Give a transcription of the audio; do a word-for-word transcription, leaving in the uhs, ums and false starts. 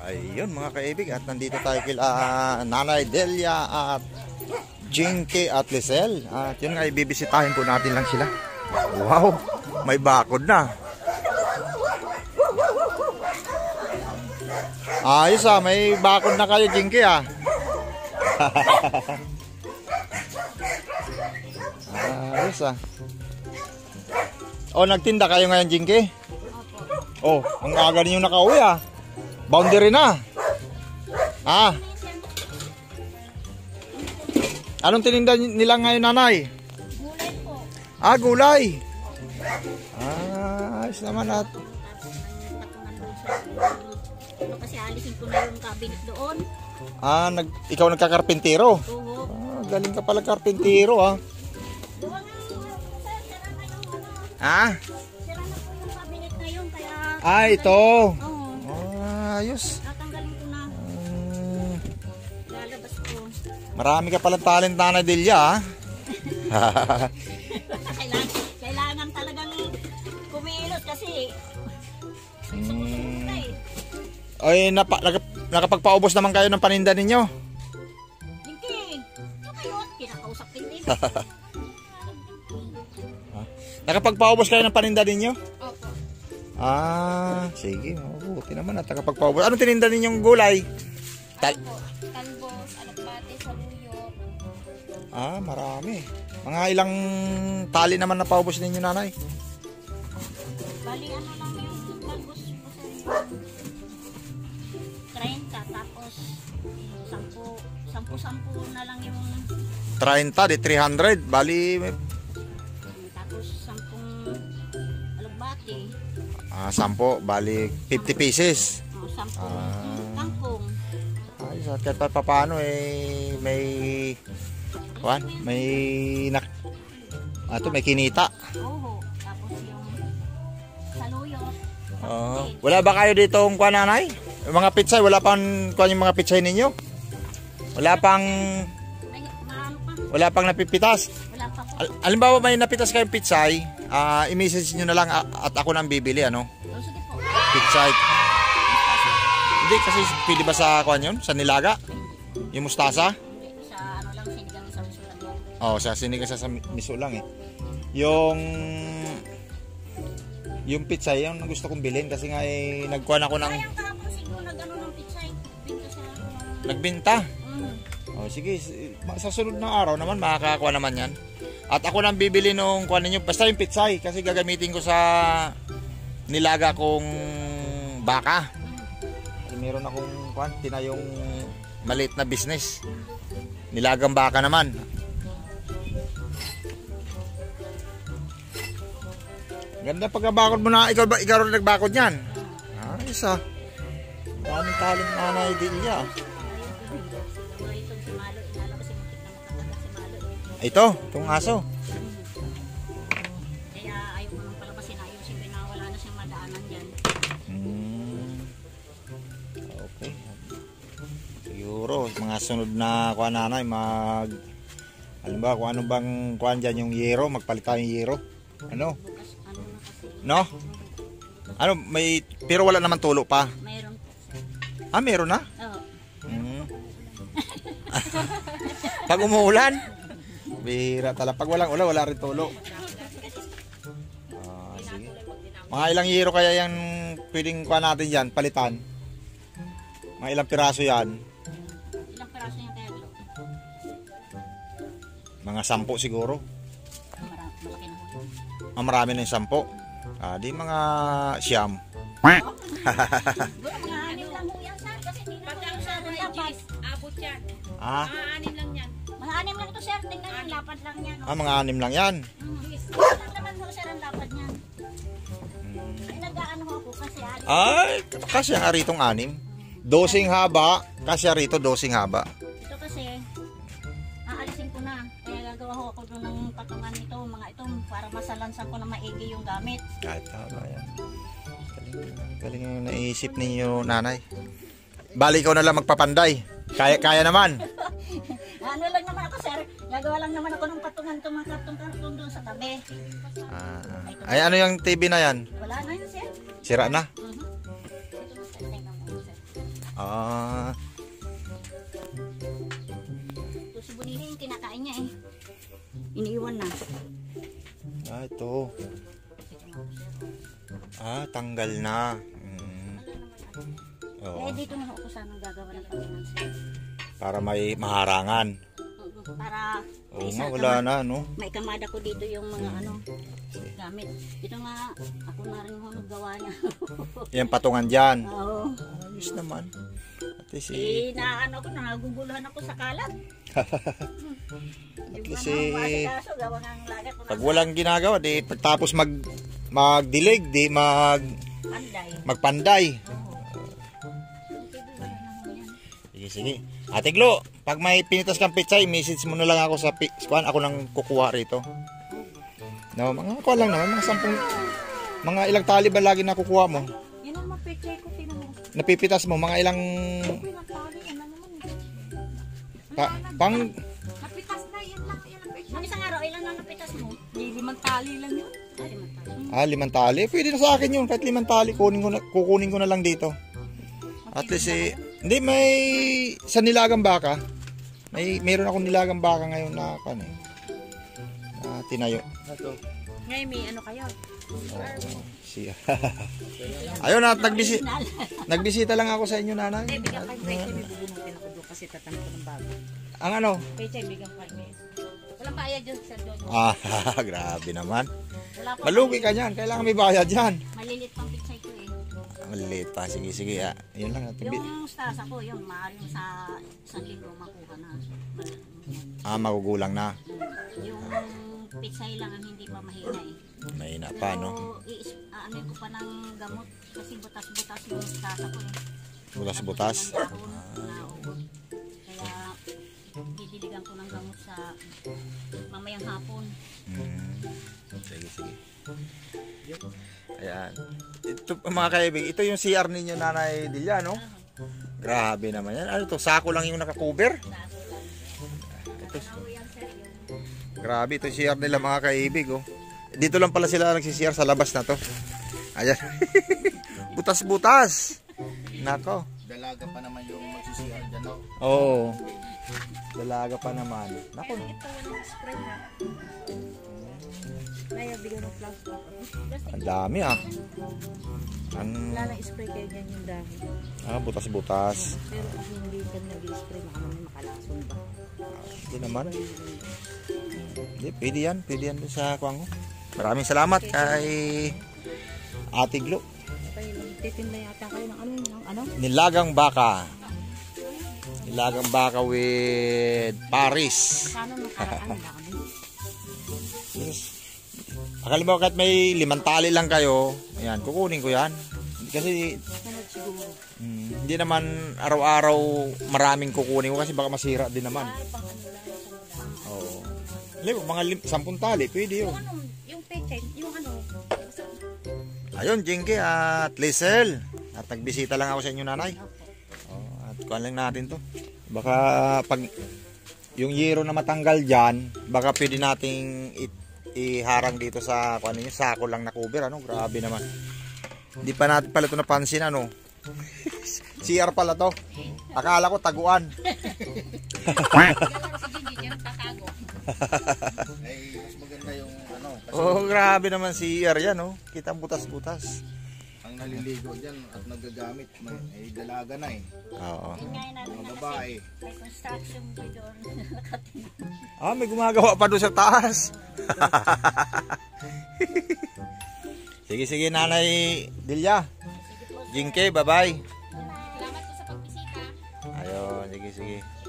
Ayun mga kaibig, at nandito tayo kila Nanay Delia at Jinky at Lisel. At yun nga, ibibisitahin po natin lang sila. Wow, may bakod na. Ayos ah, may bakod na kayo Jinky ah. Ayos ah. Oh, nagtinda kayo ngayon Jinky? Oh, ang aga ninyo nakauwi ah. Boundary na. Ah. Anong tininda nila ngayon, Nanay? Gulay po. Ah, gulay. Ah, ayos naman at. Kasi alisin ko na yung cabinet doon. Ah, nag ikaw nagkakarpintero? Oo. Ah, galing ka pala karpintero ah. Doon na sir, sira na yung ano. Ah? Sira na po yung cabinet na yun, kaya... Ah, ito. Oo. Ah, ayos. Tatanggalin ko na. Hmm. Lalabas ko. Marami ka palang talent, Nanay Delia ah. kailangan, kailangan talagang kumilos kasi... Hmm. Ay, napa, nakap, nakapagpaubos naman kayo ng paninda ninyo? Hindi. Ito kayo, kinakausap din din. Nakapagpaubos kayo ng paninda ninyo? Opo. Ah, sige. Mabuti naman at nakapagpaubos. Ano tininda ninyong gulay? Tal Talbos, alakbate, saluyot. Ah, marami. Mga ilang tali naman na paubos ninyo, Nanay? Bali, ano lang yung talbos ko sa thirty, tapos ten, ten na lang yung... thirty, di three hundred. Bali, may... Tapos ten alakbate. Ah, ten. Bali, fifty pieces. Oh, ten Ah. kangkong. Ay, sa kahit pa paano eh, may... Kuan, may... Nak... Ato, may kinita. Oo. Tapos yung saluyot. Oh. Wala ba kayo dito ang kuan, Nanay? Yung mga pitsay, wala pang kuan yung mga pitsay ninyo? Wala pang... Ay, maano pa? Wala pang napipitas? Wala pa po. Al alimbawa may napitas kayong pitsay, ah, i-message nyo na lang at ako nang bibili, ano? Oh, sige po. Pitsay. Hindi, kasi pili ba sa kuan yun? Sa nilaga? Yung mustasa? Hindi, sa ano lang, sinigang sa miso lang yan. Oo, oh, sa sinigang sa miso lang eh. Yung... Yung pitsay, yung gusto kong bilhin kasi nga eh, nagkuhan ako ng... Sayang kahapon siguro nag-ano ng pitsay. Binta sa... Nagbinta? Mm. Oh, sige, sa sunod na araw naman makakakuha naman yan. At ako nang bibili nung kuha ninyo, basta yung pitsay kasi gagamitin ko sa nilaga kong baka. Kasi meron akong kuha, tinayong maliit na business. Nilagang baka naman. Ganda pagkabakod mo na, ikaw ba ikaw rin nagbakod niyan? Ah, isa. Daming talent Nanay Delia. Ito, itong aso. Kaya ayaw ko nang palabasin, ayusin ko na wala na siyang madaanan dyan. Hmm. Okay. Siguro, mga sunod na kuha, Nanay, mag... Alam ba, kung ano bang kuha dyan yung yero, magpalit tayo yung yero. Ano? Bukas, ano na kasi. No? Ano, may... Pero wala naman tulo pa. Mayroon po. Ah, meron na? Oo. Hmm. Pag umuulan, bihira talaga. Pag walang ulan, wala rin tulo. Ah, sige. Mga ilang yero kaya yan pwedeng kuha natin yan, palitan? Mga ilang piraso yan? Ilang peraso niya kaya Glo? Mga sampo siguro. Marami, malaki na ho. Ah, marami na yung sampo. Ah, di mga siyam. Mga anim lang ho yan, sir. Kasi hindi na ho sir ang lapad. Abot yan. Ah, Mga anim lang yan. Mga anim lang ito, sir. Tingnan yung lapad lang yan. ah mga anim lang yan. Mm. Lang naman ho, sir, ang lapad niyan. Ay, nag-aano ho ako kasi alis. Ay, kasi nga ritong anim. Dosing haba, kasi rito dosing haba. Ito kasi, aalisin ko na. Kaya gagawa ho ako doon ng patungan nito, mga ito, para masalansan ko na maigi yung gamit. Kahit tama yan. Galing, galing yung naisip ninyo, Nanay. Bali ikaw na lang magpapanday. Kaya, kaya naman. Ano lang naman ako, sir. Gagawa lang naman ako ng patungan ito, mga kartong-kartong doon sa tabi. Ah, ay, ano yung T V na yan? Wala na yun, sir. Sira na? Mhm. Ito, sir. Tingnan mo, sir. Ah, Ito si Bonita yung kinakain niya eh. Iniiwan na. ah ito. Ah, tanggal na. Mm. Oo. Eh dito na ako sana gagawa ng pagkakas. Para may maharangan. Para Oo may nga, isa- wala na, no? May kamada ko dito yung mga ano gamit. Ito nga ako na rin ho naggawa niya. Yan, patungan dyan. Oo. Ayos naman. At least, Eh, eh, na ano ko, naguguluhan ako sa kalat. at Yung least, ano, eh, masikaso, gawa ng lagat ko pag na walang ginagawa, di pagtapos mag magdilig, di mag panday. magpanday. Oo. Sige, wala na ho yan. Sige, sige. Ate Glo, pag may pinitas kang pizza, i-message mo na lang ako sa pi- kuwan, ako nang kukuha rito. No, mga kuwan lang naman, mga sampung, mga ilang tali ba lagi na kukuha mo? Yan ang mapichay ko, tinan mo. Napipitas mo, mga ilang, Pinagtali, yan na naman. pa- pang, Napitas na, yan lang, yan ang pichay. Nang isang araw, ilan na napitas mo? Di limang tali lang yun. Ah, limang tali. ah, limang tali. Pwede na sa akin yun, kahit limang tali, kunin ko na, kukunin ko na lang dito. At least, eh, hindi, may, sa nilagang baka, may, meron akong nilagang baka ngayon na, kan eh, na tinayo. Ito. Ngayon, may ano kayo? Siya. Ayun at nagbisi nagbisita lang ako sa inyo, nanay. Eh, bigyan kayo, pechay, may bubunutin ako doon kasi tatanong ko ng bago. Ang ano? Pechay, bigyan kayo. Walang bayad dyan, Sir Dodo. Ah, grabe naman. Wala pa. Malugi ka niyan, kailangan may bayad diyan. Malilit pang pichay ko eh. Maliit pa, sige sige. Ah. Yun lang natin. Yung stasa ko, yun, maaaring sa isang linggo makuha na. Mal- Ah, magugulang na. Yung pichay lang ang hindi pa mahina eh. Mahina pa, no? Pero, iis- aanin ko pa ng gamot kasi butas-butas yung stasa ko eh. Butas-butas. Ng dahon na uod. Kaya, didiligan ko ng gamot sa mamayang hapon. Hmm. Sige sige. Ayan. Ito mga kaibig, ito yung C R ninyo, Nanay Delia, no? Grabe naman yan. Ano to? Sako lang yung naka-cover? Ito. Grabe, ito yung C R nila, mga kaibig, oh. Dito lang pala sila nagsi-C R sa labas na to. Ayan. Butas-butas. Nako. Dalaga pa naman yung magsisiyar dyan, no? Oo. Dalaga pa naman. Nako. Ito yung spray na. Kaya bigyan ng plastic. Ang dami, ah. Ang Lalang spray kayo dyan yung dahil. ah, butas-butas. Pero kung hindi kami nag-spray, baka naman makalason ba? Hindi naman. Hindi, pwede yan. Pwede yan doon sa kuwango. Maraming salamat kay Ate Glo. Kaya titinda yata kayo ng ano, ng ano? Nilagang baka. Nilagang baka with Paris. Sana nakaraan na kami. Yes. Akala mo kahit may limang tali lang kayo, ayan, kukunin ko yan. Kasi Sunod siguro. mm, hindi naman araw-araw maraming kukunin ko kasi baka masira din naman. Ay, pang ano lang, sunod lang. Oo. Alam mo, mga lim- sampung tali, pwede yun. Yung ano, yung pechay, yung ano, Ayun, Jinky at Liesel. At nagbisita lang ako sa inyo, nanay. Oh, at kuhan lang natin to. Baka pag yung yero na matanggal dyan, baka pwede nating i- iharang dito sa kuhan ninyo, sako lang na cover. Ano? Grabe naman. Hindi pa natin pala ito napansin, ano. C R pala to. Akala ko taguan. Ay, mas maganda yung ano, kasi Oh, grabe naman C R yan, oh. Kita butas-butas. ang naliligo dyan at nagagamit, may, ay dalaga na eh. Oo. yun nga yun namin Mga na babae. kasi may construction ko doon. Nakatingin. Ah, may gumagawa pa doon sa taas. Sige, sige, Nanay Delia. Jinky, bye-bye. Salamat po sa pagbisita. Ayun, sige, sige.